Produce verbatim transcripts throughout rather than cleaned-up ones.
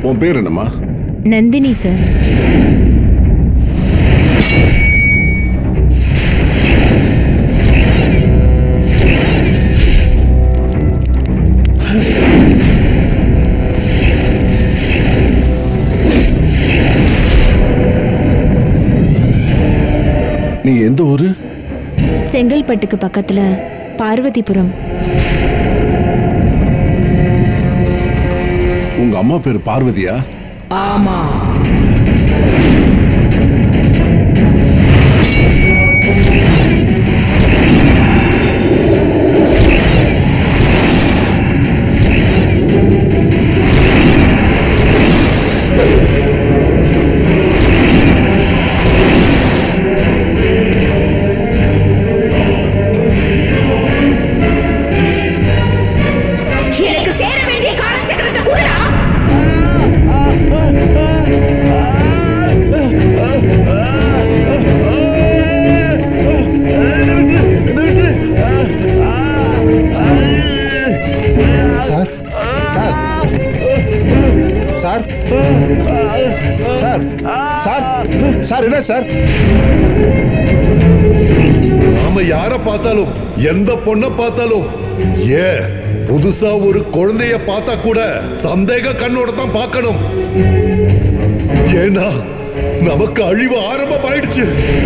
உன் பேர் என்னம்மா? நந்தினி சார். நீ எந்த ஊரு? செங்கல்பட்டுக்கு பக்கத்துல பார்வதிபுரம். உங்க அம்மா பேரு பார்வதியா? ஆமா. நாம யார பார்த்தாலும் எந்த பொண்ண பார்த்தாலும் ஏ புதுசா ஒரு குழந்தைய பார்த்தா கூட சந்தேக கண்ணோட தான் பார்க்கணும். ஏன்னா நமக்கு அழிவு ஆரம்பமாயிடுச்சு.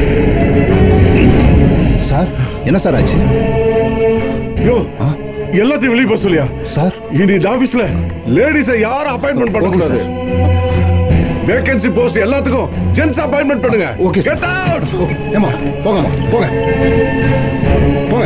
சார் என்ன சார் ஆச்சு? யோ எல்லாத்தையும் வெளியே போக சொல்லியா சார்? இனி இந்த ஆபீஸ்ல லேடிஸை யாரும் அப்பாயின்மெண்ட் பண்ணக்கூடாது. வேகன்சி போஸ்ட் எல்லாத்துக்கும் ஜென்ஸ் அப்பாயின்மெண்ட் பண்ணுங்க. Okay sir. Get out. Okay ஏமா போங்கம்மா போங்க போங்க.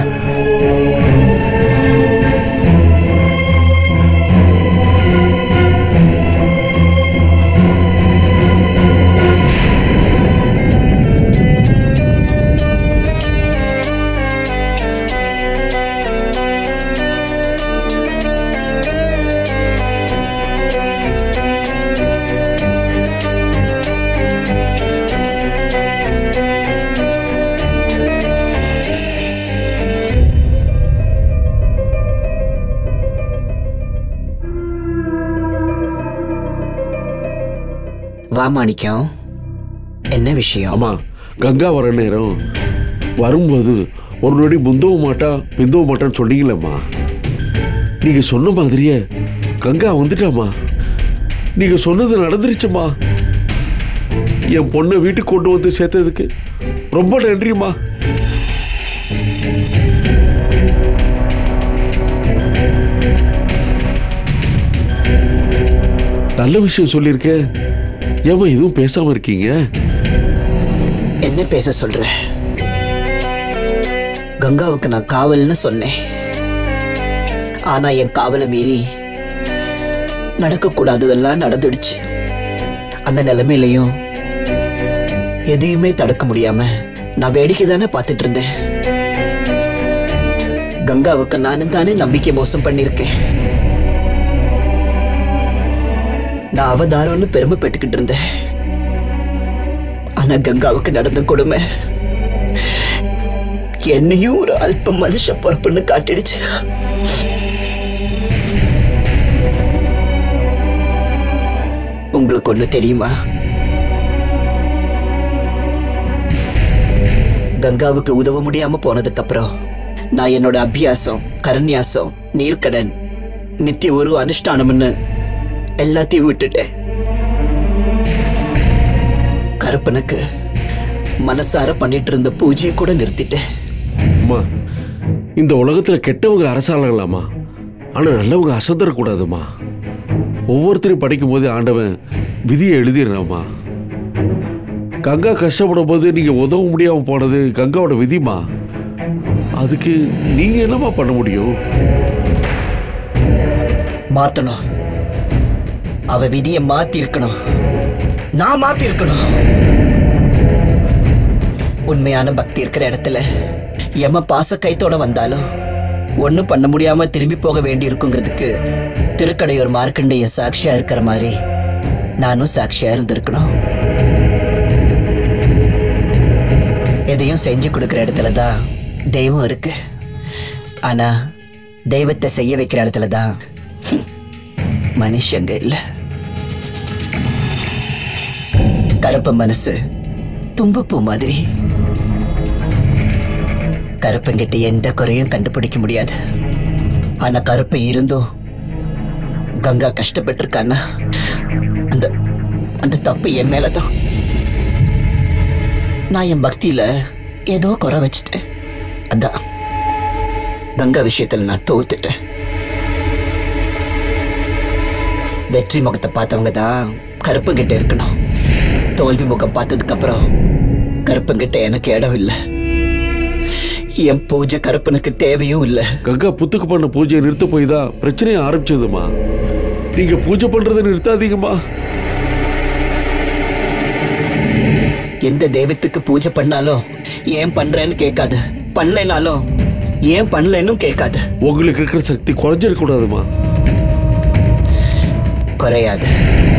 வா மாணிக்கம், என்ன விஷயம்? ஆமா, கங்கா வர நேரம் வரும்போது ஒரு நொடி முந்தவும் மாட்டா பிந்தவும் மாட்டான்னு சொன்னீங்களேம்மா. நீங்க சொன்ன மாதிரியே கங்கா வந்துட்டாமா. நீங்க சொன்னது நடந்துருச்சுமா. என் பொண்ணை வீட்டுக்கு கொண்டு வந்து சேர்த்ததுக்கு ரொம்ப நன்றிம்மா. நல்ல விஷயம் சொல்லியிருக்கேன். ஏமா எதுவும் பேசாம இருக்கீங்க? என்ன பேச சொல்ற? கங்காவுக்கு நான் காவல்னு சொன்னேன். ஆனா என் காவலை மீறி நடக்க கூடாததெல்லாம் நடந்துடுச்சு. அந்த நிலைமையிலையும் எதையுமே தடுக்க முடியாம நான் வேடிக்கை தானே பார்த்துட்டு இருந்தேன். கங்காவுக்கு நானும் தானே நம்பிக்கை மோசம் பண்ணிருக்கேன். நான் அவதாரம்னு பெருமைப்பட்டுக்கிட்டு இருந்தேன். ஆனா கங்காவுக்கு நடந்த கொடுமை என்னையும் ஒரு அல்ப மனுஷ பொறுப்புன்னு காட்டிடுச்சு. உங்களுக்கு ஒண்ணு தெரியுமா? கங்காவுக்கு உதவ முடியாம போனதுக்கு அப்புறம் நான் என்னோட அபியாசம், கரண்யாசம், நீர்க்கடன், நித்திய ஒரு அனுஷ்டானம்னு எல்லாத்தையும் விட்டுட்டேன். கருப்பனுக்கு மனசார பண்ணிட்டு இருந்த பூஜையை கூட நிறுத்திட்டேன். அம்மா, இந்த உலகத்துல கெட்டவங்க அரசாளங்களாமா, ஆனா நல்லவங்க அசந்தரக்கூடாதுமா. ஒவ்வொருத்தரையும் படிக்கும் போது ஆண்டவன் விதியை எழுதிடுறாமா. கங்கா கஷ்டப்படும் போது நீங்க உதவ முடியாம போனது கங்காவோட விதிமா. அதுக்கு நீங்க என்னமா பண்ண முடியும்? மாத்தணும். அவ விதியை மாத்தி இருக்கணும். நான் மாத்தி இருக்கணும். உண்மையான பக்தி இருக்கிற இடத்துல எம பாச கைத்தோட வந்தாலும் ஒன்னும் பண்ண முடியாம திரும்பி போக வேண்டி இருக்குங்கிறதுக்கு திருக்கடையூர் மார்க்கண்டேய சாட்சியா இருக்கிற மாதிரி நானும் சாட்சியா இருந்திருக்கணும். எதையும் செஞ்சு கொடுக்கிற இடத்துலதான் தெய்வம் இருக்கு. ஆனா தெய்வத்தை செய்ய வைக்கிற இடத்துலதான் மனுஷங்க இல்ல. கருப்பு மனசு தும்பப்பூ மாதிரி. கருப்பங்கிட்ட எந்த குறையும் கண்டுபிடிக்க முடியாது. ஆனா கருப்பு இருந்தும் கங்கா கஷ்டப்பட்டிருக்கான்னா அந்த அந்த தப்பு என் மேலதான். நான் என் பக்தியில ஏதோ குறை வச்சுட்டேன். அதான் கங்கா விஷயத்துல நான் தோத்துட்டேன். வெற்றி முகத்தை பார்த்தவங்க தான் கருப்பங்கிட்ட இருக்கணும். தோல்வி முகம் பார்த்ததுக்கு அப்புறம் கருப்பங்கிட்ட எனக்கு இடம் இல்லை. என் பூஜை கருப்பனுக்கு தேவையும் இல்லை. கங்கா புத்துக்கு பண்ண பூஜையை நிறுத்த போய் தான் பிரச்சனையை ஆரம்பிச்சதுமா. நீங்க பூஜை பண்றதை நிறுத்தாதீங்கம்மா. எந்த தெய்வத்துக்கு பூஜை பண்ணாலும் ஏன் பண்றேன்னு கேட்காது, பண்ணலைனாலும் ஏன் பண்ணலன்னு கேட்காது. உங்களுக்கு இருக்கிற சக்தி குறைஞ்சிருக்க கூடாதுமா. குறையாது.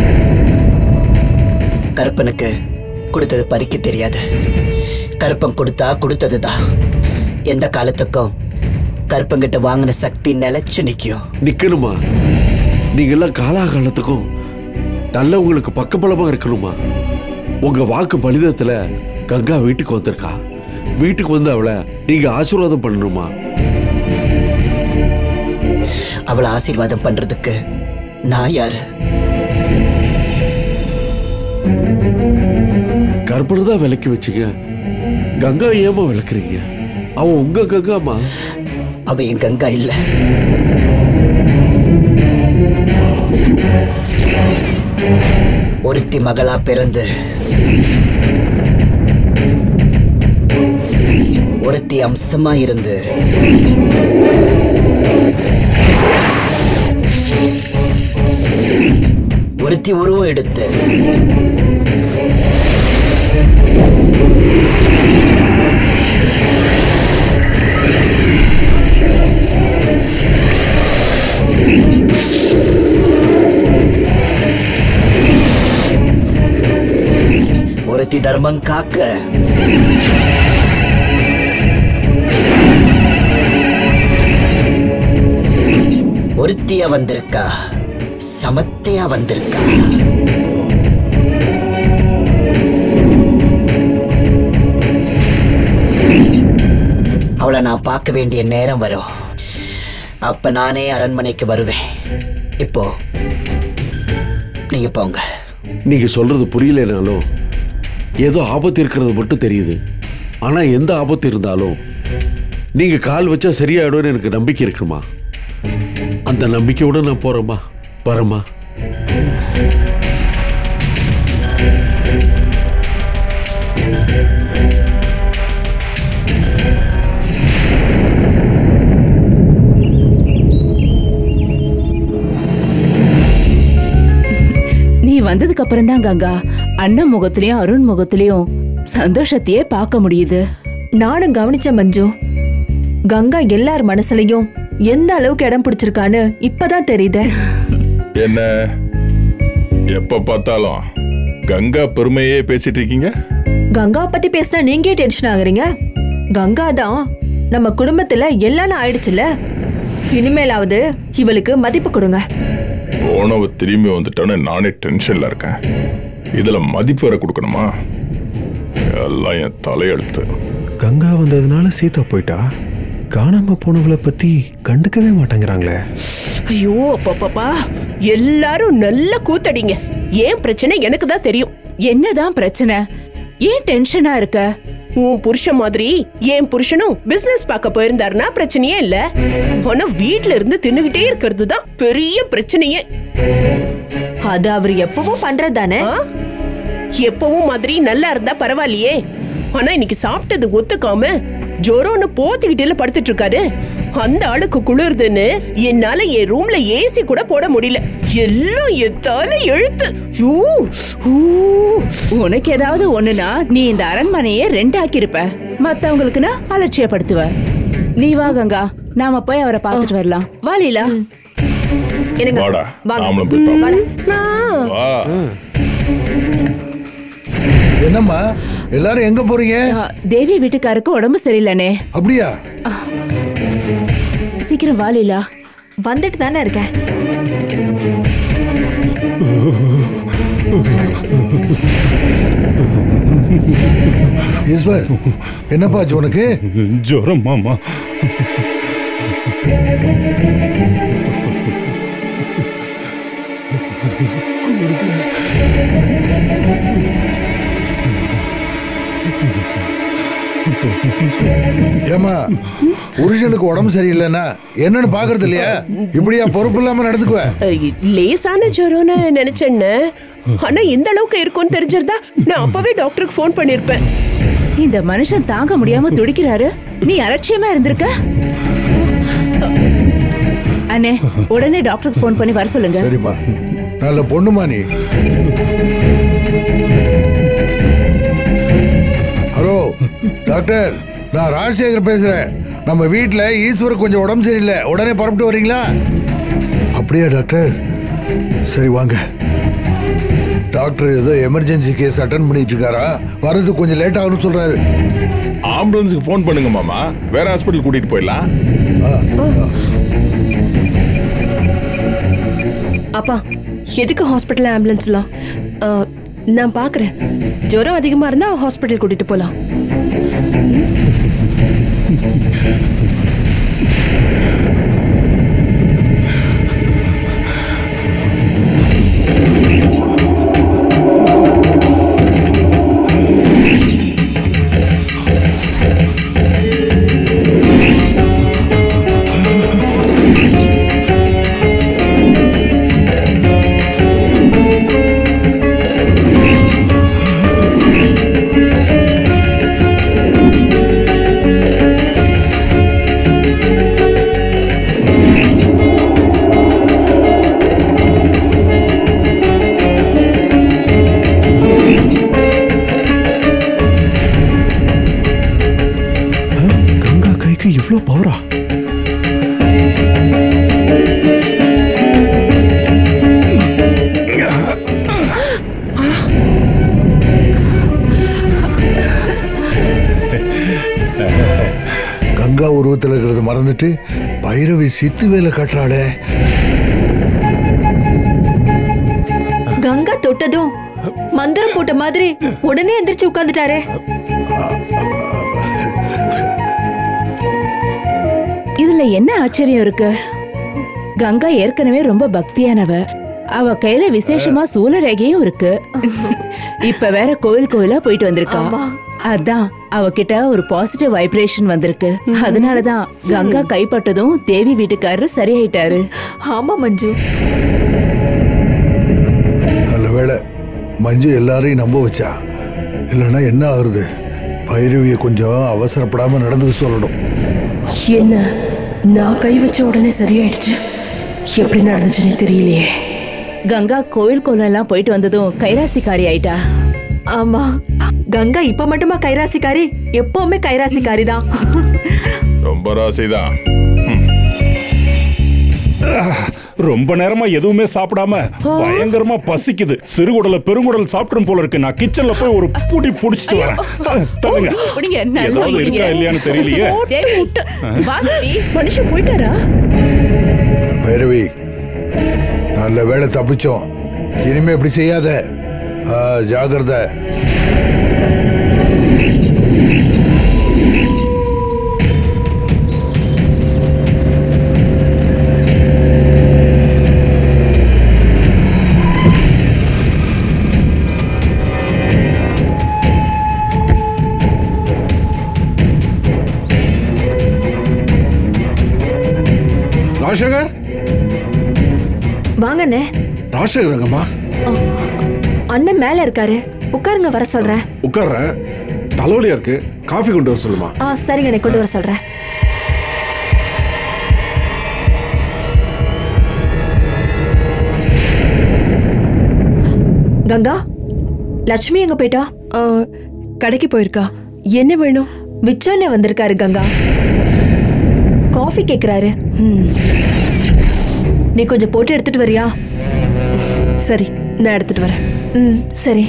கருப்பனுக்கு கொடுத்தது பறிக்க தெரியாது. கருப்பன் கொடுத்தா கொடுத்ததுதான். எந்த காலத்துக்கும் கருப்பங்கிட்ட வாங்கின சக்தி நிலைச்சு நிக்கும். நிக்கணுமா? நீங்க எல்லாம் காலாகாலத்துக்கும் நல்லவங்களுக்கு பக்கபலமா இருக்கணுமா? உங்க வாக்கு பலிதத்துல கங்கா வீட்டுக்கு வந்திருக்கா. வீட்டுக்கு வந்து அவளை நீங்க ஆசீர்வாதம் பண்ணணுமா? அவளை ஆசீர்வாதம் பண்றதுக்கு நான் யாரு? கற்பனை தான் விளக்கி வச்சுங்க. கங்கா ஏமா விளக்குறீங்க? அவன் உங்க கங்காமா. அவ என் கங்கா இல்ல. ஒருத்தி மகளா பிறந்து ஒருத்தி அம்சமா இருந்து ஒருத்தி உருவம் எடுத்து ஒருத்தி தர்மம் காக்க ஒருத்தியா வந்திருக்கா, சமத்தையா வந்திருக்கா. அவளை நான் பார்க்க வேண்டிய நேரம் வரும். அப்ப நானே அரண்மனைக்கு வருவேன். இப்போ நீங்க போங்க. நீங்க சொல்றது புரியலனாலும் ஏதோ ஆபத்து இருக்கிறது மட்டும் தெரியுது. ஆனா எந்த ஆபத்து இருந்தாலும் நீங்க கால் வச்சா சரியாயிடும்னு எனக்கு நம்பிக்கை இருக்குமா. அந்த நம்பிக்கையோட நான் போறேம்மா, வரேம்மா. நீ வந்ததுக்கு அப்புறம் தான் கங்கா அண்ணன் முகத்திலயும் அருண் முகத்திலயும் சந்தோஷத்தையே பார்க்க முடியுது. நானும் கவனிச்ச மஞ்சு, கங்கா எல்லார் மனசுலயும் எந்த அளவுக்கு இடம் பிடிச்சிருக்கான்னு இப்பதான் தெரியுது. என்ன எப்ப பார்த்தாலும் கங்கா பெருமையே பேசிட்டு இருக்கீங்க? கங்கா பத்தி பேசினா நீங்க டென்ஷன் ஆகுறீங்க. கங்கா தான் நம்ம குடும்பத்துல எல்லாம் ஆயிடுச்சுல. இனிமேலாவது இவளுக்கு மதிப்பு கொடுங்க. போனவ திரும்பி வந்துட்டோன்னு நானே டென்ஷன்ல இருக்கேன். இதுல மதிப்பு வர கொடுக்கணுமா? எல்லாம் என் தலையெழுத்து. கங்கா வந்ததுனால சீதா போயிட்டா. காணாம போனவளை பத்தி கண்டுக்கவே மாட்டேங்கிறாங்களே. ஐயோ பாப்பா, எல்லாரும் நல்ல கூத்தடிங்க. ஏன் பிரச்சனை எனக்கு தான் தெரியும். என்னதான் பிரச்சனை? ஏன் டென்ஷனா இருக்க? உன் புருஷன் மாதிரி என் புருஷனும் பிசினஸ் பார்க்க போயிருந்தாருன்னா பிரச்சனையே இல்ல. ஆனா வீட்டுல இருந்து தின்னுகிட்டே இருக்கிறது தான் பெரிய பிரச்சனையே. அது அவர் எப்பவும் பண்றதானே. எப்பவும் மாதிரி நல்லா இருந்தா பரவாயில்லையே. ஆனா இன்னைக்கு சாப்பிட்டது ஒத்துக்காம ஜோரோன்னு போத்திக்கிட்டே படுத்துட்டு இருக்காரு. அந்த ஆளுக்கு குளிர்துன்னு என்னால என் ரூம்ல ஏசி கூட போட முடியல. எல்லாம் எத்தால எழுத்து. உனக்கு ஏதாவது ஒண்ணுனா நீ இந்த அரண்மனையே ரெண்டு ஆக்கிருப்ப. மத்தவங்களுக்குன்னா அலட்சியப்படுத்துவ. நீ வா கங்கா, நாம போய் அவரை பார்த்துட்டு வரலாம். வா லீலா. வாடா, நாமளும் போய் பார்ப்போம். வா. என்னம்மா எல்லாரும் எங்க போறீங்க? தேவி வீட்டுக்காருக்கு உடம்பு சரியில்லைனே. அப்படியா? சீக்கிரம் வா லீலா. வந்துட்டு தானே இருக்கேன். ஈஸ்வர் என்னப்பாச்சு உனக்கு? ஜுரம் மாமா. ஏமா புருஷனுக்கு உடம்பு சரியில்லைன்னா என்னன்னு பாக்குறது இல்லையா? இப்படியா பொறுப்பு இல்லாம நடந்துக்குவேன்? லேசான ஜுரம்னு நினைச்சேன்னு, ஆனா இந்த அளவுக்கு இருக்கும்னு தெரிஞ்சிருந்தா நான் அப்பவே டாக்டருக்கு ஃபோன் பண்ணிருப்பேன். இந்த மனுஷன் தாங்க முடியாம துடிக்கிறாரு, நீ அலட்சியமா இருந்திருக்க. அண்ணே உடனே டாக்டருக்கு ஃபோன் பண்ணி வர சொல்லுங்க. சரிம்மா, நல்ல பொண்ணுமா நீ. ஹலோ டாக்டர், நான் ராஜசேகர் பேசுறேன். நம்ம வீட்டுல ஈஸ்வர் கொஞ்சம் உடம்பு சரியில்லை, உடனே புறப்பட்டு வரீங்களா? அப்படியா டாக்டர்? சரி வாங்க. டாக்டர் ஏதோ எமர்ஜென்சி கேஸ் அட்டென்ட் பண்ணிட்டு இருக்காரா, வரது கொஞ்சம் லேட் ஆகும்னு சொல்றாரு. ஆம்புலன்ஸுக்கு ஃபோன் பண்ணுங்க மாமா, வேற ஹாஸ்பிட்டல் கூட்டிட்டு போயிடலாம். அப்பா எதுக்கு ஹாஸ்பிட்டல் ஆம்புலன்ஸ்லாம்? நான் பாக்குறேன். ஜுரம் அதிகமா இருந்தா ஹாஸ்பிட்டல் கூட்டிட்டு போலாம். இவ்வளோ பவரா? கங்கா உருவத்தில் இருக்கிறது மறந்துட்டு பைரவி சித்து வேலை காட்டுறாளே. கங்கா தொட்டதும் மந்திரம் போட்ட மாதிரி உடனே எந்திரிச்சு உட்கார்ந்துட்டாரே. இதுல என்ன ஆச்சரியம் இருக்கு? கங்கா ஏற்கனவே ரொம்ப பக்தியானவ. அவ கையில விசேஷமா சூலரேகையும் இருக்கு. இப்ப வேற கோயில் கோயிலா போயிட்டு வந்திருக்கா. அதான் அவகிட்ட ஒரு பாசிட்டிவ் வைப்ரேஷன் வந்திருக்கு. அதனாலதான் கங்கா கைப்பட்டதும் தேவி வீட்டுக்காரரு சரியாயிட்டாரு. ஆமா மஞ்சு, நல்ல வேளை மஞ்சு எல்லாரையும் நம்ப வச்சா. இல்லைன்னா என்ன ஆகுறது? பைரவிய கொஞ்சம் அவசரப்படாம நடந்து சொல்லணும். என்ன நான் கை வச்ச உடனே சரியாயிடுச்சு, எப்படி நடந்துச்சுன்னு தெரியலையே. கங்கா கோயில் கோலம் எல்லாம் போயிட்டு வந்ததும் கைராசிக்காரி ஆயிட்டா. ஆமா, கங்கா இப்ப மட்டுமா கைராசிக்காரி? எப்பவுமே கைராசிக்காரி தான். ரொம்ப ராசிதான். ரொம்ப நேரமா எதுவுமே சாப்பிடாம பயங்கரமா பசிக்குது. சிறுகுடல பெருங்குடல் சாப்பிடும் போல இருக்கு. நான் கிச்சன்ல போய் ஒரு பூட்டி புடிச்சிட்டு வரேன். தள்ளுங்க. ஏதாவது இருக்கா இல்லையான்னு தெரியலையே. மனுஷன் போயிட்டாரா? பைரவி, நல்ல வேளை தப்பிச்சோம். இனிமே இப்படி செய்யாத, ஜாகிரதை. ராஜசேகர், வாங்க அண்ணே. ராஜசேகரங்கம்மா, அண்ணன் மேல இருக்காரு, உட்காருங்க, வர சொல்றேன். உட்கார்றேன். தலைவலியா இருக்கு, காஃபி கொண்டு வர சொல்லுமா? ஆ சரிங்க, நான் கொண்டு வர சொல்றேன். கங்கா, லட்சுமி எங்க போயிட்டா? கடைக்கு போயிருக்கா. என்ன வேணும்? விச்சானே வந்திருக்காரு கங்கா, காஃபி கேக்குறாரு. நீ கொஞ்சம் போட்டு எடுத்துட்டு வரியா? சரி, நான் எடுத்துட்டு வரேன். ம் சரி.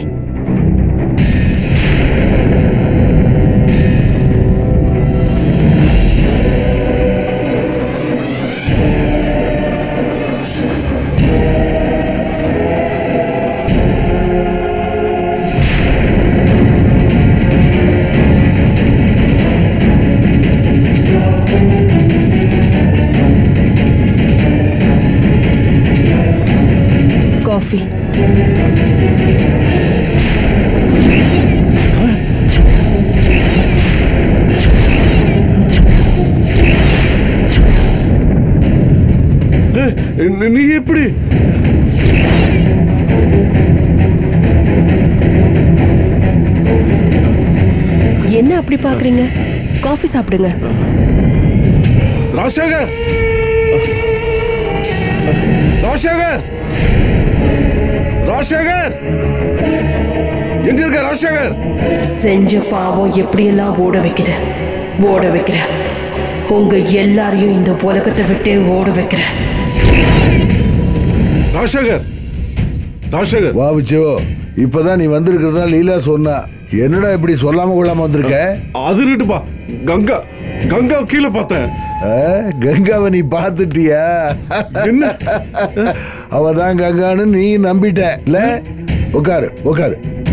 என்ன அப்படி பாக்குறீங்க? காஃபி சாப்பிடுங்க. ராஜசேகர், ராஜசேகர், ராஜசேகர், எங்க இருக்க ராஜசேகர்? செஞ்ச பாவம் எப்படியெல்லாம் ஓட வைக்குது, ஓட வைக்கிற உங்க எல்லாரையும் இந்த உலகத்தை விட்டே ஓட வைக்கிற. ராஜசேகர், ராஜசேகர், வா விச்சு, இப்பதான் நீ வந்திருக்கிறதா லீலா சொன்னா. என்னடா இப்படி சொல்லாம கொள்ளாம வந்திருக்க? அது இருட்டுப்பா, கங்கா கங்கா கீழே பார்த்தேன். கங்காவை நீ பார்த்துட்டியா? என்ன? அவதான் கங்கான்னு நீ நம்பிட்ட இல்ல? உட்காரு உட்காரு.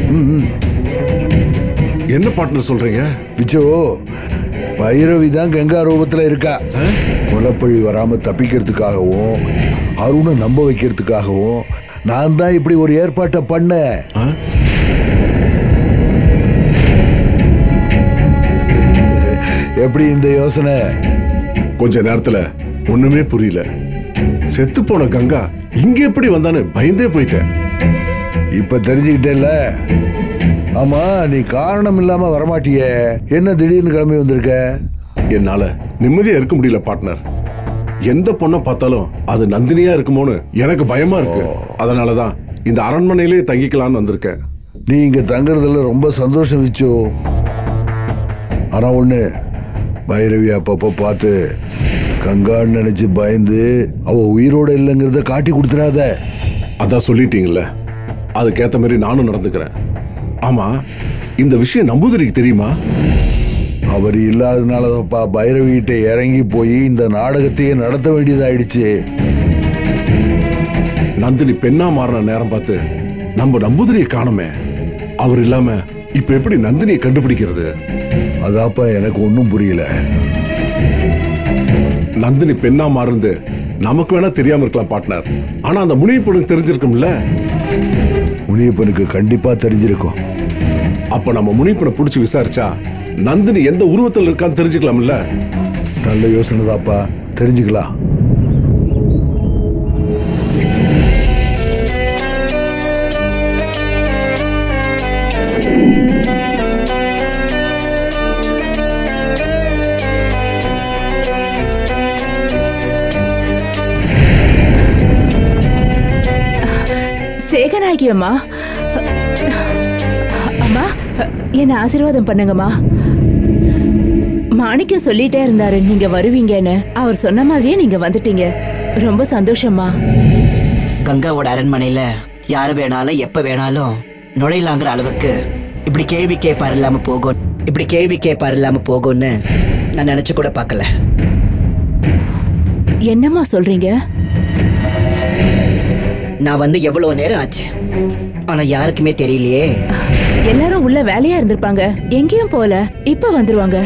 என்ன பார்ட்னர் சொல்றீங்க? விச்சு, பைரவி தான் கங்கா ரூபத்துல இருக்கா. கொலப்பழி வராம தப்பிக்கிறதுக்காகவும் அருணை நம்ப வைக்கிறதுக்காகவும் நான் தான் இப்படி ஒரு ஏற்பாட்டை பண்ண. எப்படி இந்த யோசனை? கொஞ்ச நேரத்துல ஒண்ணுமே புரியல. செத்து போன கங்கா இங்க எப்படி வந்தான்னு பயந்தே போயிட்டேன். இப்ப தெரிஞ்சுக்கிட்டேல்ல? ஆமா, நீ காரணம் இல்லாம வரமாட்டியே, என்ன திடீர்னு கிளம்பி வந்திருக்க? என்னால நிம்மதியா இருக்க முடியல பார்ட்னர். எந்த பொண்ணை பார்த்தாலும் அது நந்தினியா இருக்குமோன்னு எனக்கு பயமா இருக்கு. அதனாலதான் இந்த அரண்மனையிலே தங்கிக்கலான்னு வந்திருக்கேன். நீ இங்க தங்குறதுல ரொம்ப சந்தோஷம் விச்சு. ஆனா ஒண்ணு, பைரவி அப்பப்போ பார்த்து கங்கான்னு நினைச்சு பயந்து அவ உயிரோட இல்லைங்கிறத காட்டி கொடுத்துடாத. அதான் சொல்லிட்டீங்கல்ல, அதுக்கேத்த மாதிரி நானும் நடந்துக்கிறேன். ஆமா, இந்த விஷயம் நம்பூதிரிக்கு தெரியுமா? அவர் இல்லாதனாலப்பா பைரவி கிட்ட இறங்கி போய் இந்த நாடகத்தையே நடத்த வேண்டியதாயிடுச்சு. நந்தினி பெண்ணா மாறின நேரம் பார்த்து நம்ம நம்பூதிரியை காணுமே. அவர் இல்லாம இப்ப எப்படி நந்தினியை கண்டுபிடிக்கிறது? அதாப்பா எனக்கு ஒன்னும் புரியல. நந்தினி பெண்ணா மாறுந்து நமக்கு வேணா தெரியாம இருக்கலாம் பார்ட்னர். ஆனா அந்த முனியப்பனுக்கு தெரிஞ்சிருக்கும்ல? முனியப்பனுக்கு கண்டிப்பா தெரிஞ்சிருக்கும். அப்ப நம்ம முனியப்பனை பிடிச்சி விசாரிச்சா நந்தினி எந்த உருவத்தில் இருக்கான்னு தெரிஞ்சுக்கலாம்ல? நல்ல யோசனை தாப்பா, தெரிஞ்சுக்கலாம். சேகநாயகி அம்மா, அம்மா என்ன ஆசீர்வாதம் பண்ணுங்கம்மா. மாணிக்கம் சொல்லிட்டே இருந்தாரு நீங்க வருவீங்கன்னு. அவர் சொன்ன மாதிரியே நீங்க வந்துட்டீங்க. ரொம்ப சந்தோஷமா. கங்காவோட அரண்மனையில யாரு வேணாலும் எப்ப வேணாலும் நுழையலாங்கிற அளவுக்கு இப்படி கேள்வி கேட்பாரு இல்லாம போகும் இப்படி கேள்வி கேட்பாரு இல்லாம போகும்னு நான் நினைச்சு கூட பார்க்கல. என்னம்மா சொல்றீங்க? நான் வந்து எவ்வளவு நேரம் ஆச்சு, ஆனா யாருக்குமே தெரியலையே. எல்லாரும் உள்ள வேலையா இருந்திருப்பாங்க, எங்கேயும் போல. இப்ப வந்துருவாங்க.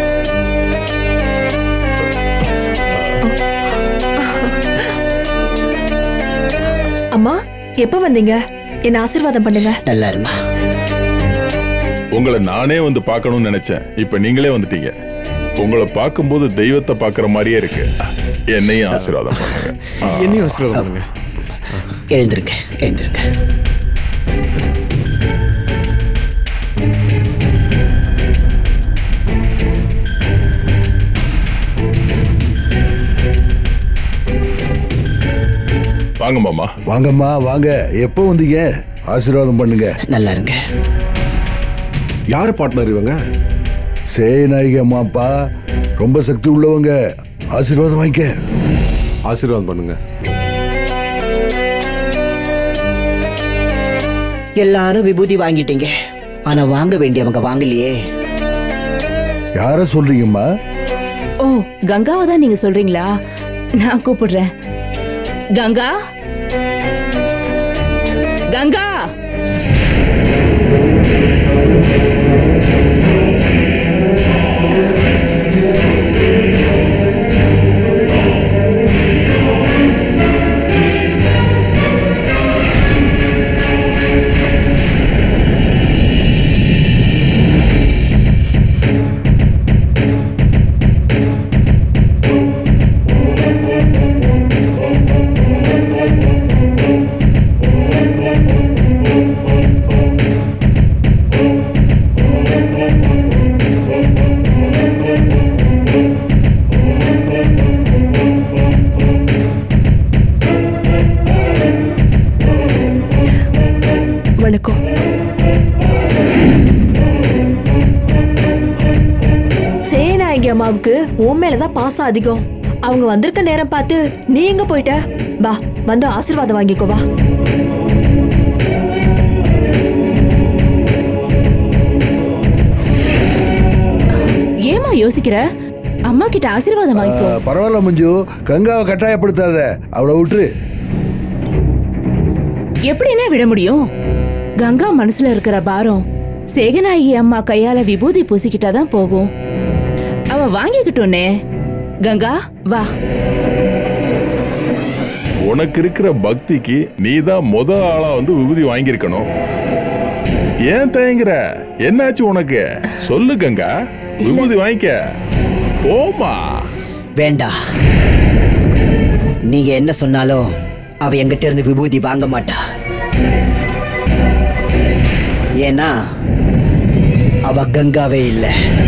அம்மா, எப்ப வந்தீங்க? என்ன ஆசீர்வாதம் பண்ணுங்க. நல்லா இருமா. உங்களை நானே வந்து பார்க்கணும்னு நினைச்சேன். இப்ப நீங்களே வந்துட்டீங்க. உங்களை பார்க்கும்போது தெய்வத்தை பார்க்குற மாதிரியே இருக்கு. என்னையும் ஆசீர்வாதம் பண்ணுங்க. என்னையும் ஆசீர்வாதம் பண்ணுங்க. எழுந்திருங்க, எழுந்திருங்க. வாங்க மாமா. வாங்கம்மா வாங்க. எப்போ வந்தீங்க? ஆசீர்வாதம் பண்ணுங்க. நல்லா இருங்க. யாரு பார்ட்னர் இவங்க? சேநாயகி அம்மாப்பா, ரொம்ப சக்தி உள்ளவங்க. ஆசீர்வாதம் வாங்கிக்க. ஆசீர்வாதம் பண்ணுங்க. எல்லாரும் விபூதி வாங்கிட்டீங்க, ஆனா வாங்க வேண்டியவங்க வாங்கலையே. யார சொல்றீங்கம்மா? ஓ, கங்காவை தான் நீங்க சொல்றீங்களா? நான் கூப்பிடுறேன். கங்கா, கங்கா. அம்மாவுக்கு உன் மேலதான் பாசம் அதிகம். அவங்க வந்திருக்க நேரம் பார்த்து நீ எங்க போயிட்ட? வா, வந்து ஆசீர்வாதம் வாங்கிக்கோ வா. ஏமா யோசிக்கிற? அம்மா கிட்ட ஆசீர்வாதம் வாங்கிக்கோ. பரவாயில்ல மஞ்சு, கங்காவை கட்டாயப்படுத்தாத, அவளை விட்டுரு. எப்படின்னா விட முடியும்? கங்கா மனசுல இருக்கிற பாரம் சேகநாயகி அம்மா கையால விபூதி பூசிக்கிட்டாதான் போகும். அவ வாங்கிக்கிட்டோன்னே. கங்கா வா. உனக்கு இருக்கிற பக்திக்கு நீ தான் முத ஆளா வந்து விபூதி வாங்கியிருக்கணும். ஏன் தயங்குற? என்னாச்சு உனக்கு? சொல்லு கங்கா, விபூதி வாங்கிக்க. போமா. வேண்டாம், நீங்க என்ன சொன்னாலும் அவ எங்கிட்ட இருந்து விபூதி வாங்க மாட்டா. ஏன்னா அவ கங்காவே இல்லை.